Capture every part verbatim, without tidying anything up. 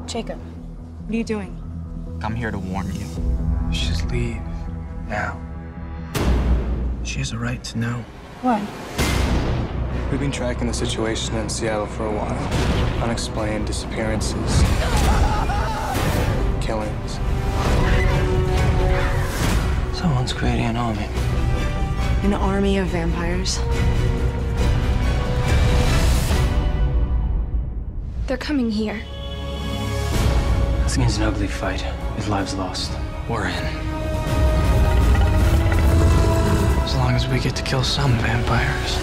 Jacob, what are you doing? I'm here to warn you. Just leave. Now. She has a right to know. What? We've been tracking the situation in Seattle for a while. Unexplained disappearances. Killings. Someone's creating an army. An army of vampires? They're coming here. This game's an ugly fight, with lives lost. We're in. As long as we get to kill some vampires.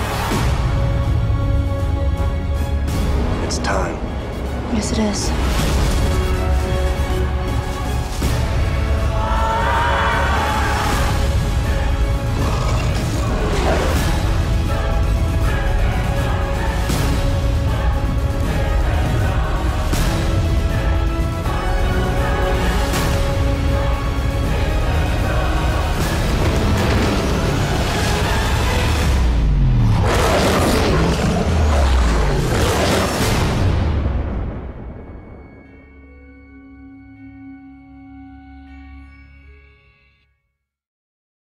It's time. Yes, it is.